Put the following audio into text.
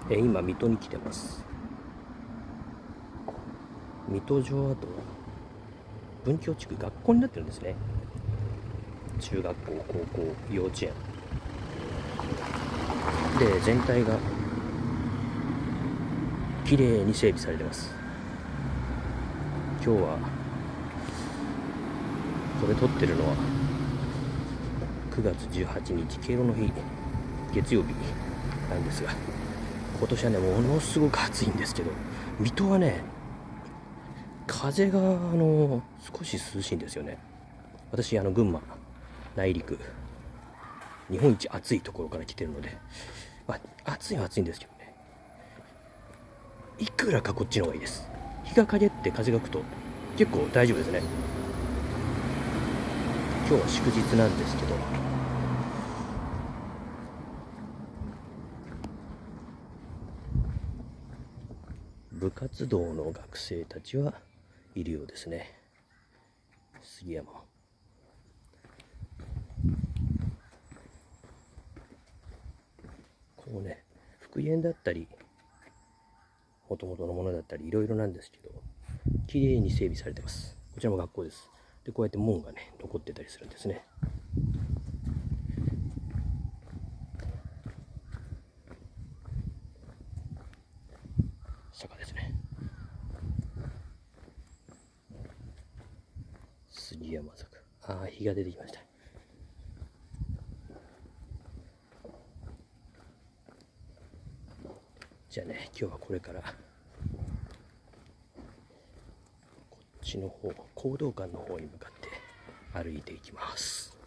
今、水戸に来てます。水戸城跡は文京地区、学校になってるんですね。中学校、高校、幼稚園で、全体が綺麗に整備されてます。今日はこれ撮ってるのは9月18日敬老の日、月曜日なんですが、今年はね、ものすごく暑いんですけど、水戸はね、風が少し涼しいんですよね。私群馬内陸、日本一暑いところから来てるので、暑いは暑いんですけどね、いくらかこっちの方がいいです。日が陰って風が吹くと結構大丈夫ですね。今日は祝日なんですけど、部活動の学生たちはいるようですね。杉山、こうね、復元だったりもともとのものだったりいろいろなんですけど、綺麗に整備されてます。こちらも学校です。で、こうやって門がね残ってたりするんですね。坂ですね。杉山坂。日が出てきました。じゃあね、今日はこれからこっちの方、講道館の方に向かって歩いていきます。